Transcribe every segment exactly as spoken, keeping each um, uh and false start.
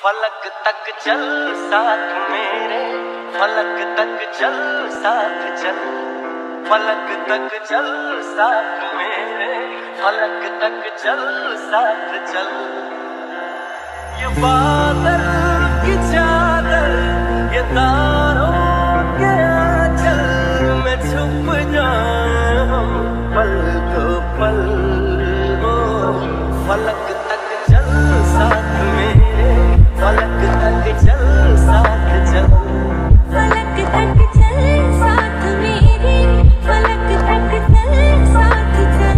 फलक तक चल साथ मेरे, फलक तक चल साथ चल, फलक तक चल साथ मेरे, फलक तक चल साथ चल। ये बादल की चादर, ये तारों के आंचल में छुप जाए हम पल दो पल। ओ फलक तक चल साथ मेरे, फलक तक चल साथ चल, फलक तक चल साथ मेरे, फलक तक चल साथ चल।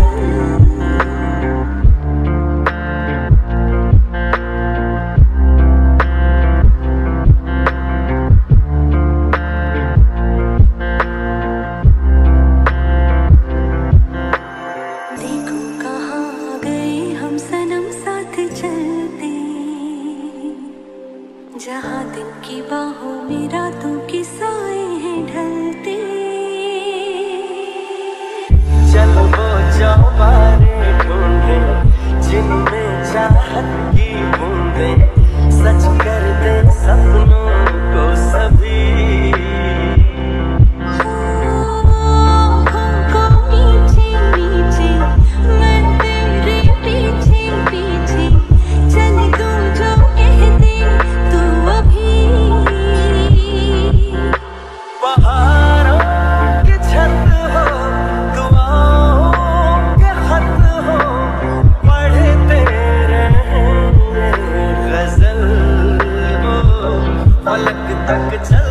देखो कहाँ गए हम सनम साथ चलते, जहाँ दिन की बाहों में रातों के साए हैं ढलते। चल वो चौबारे ढूंढे जिनमें चाहत की बूंदे, सच कर दे सपनों को सभी। आँखों को मीचे मीचे मैं तेरे पीछे पीछे चल दूँ जो कह दे तू अभी। बहारों के छत हो, दुआओं के खत हो, पढ़ते रहें गजल। ओ फलक तक चल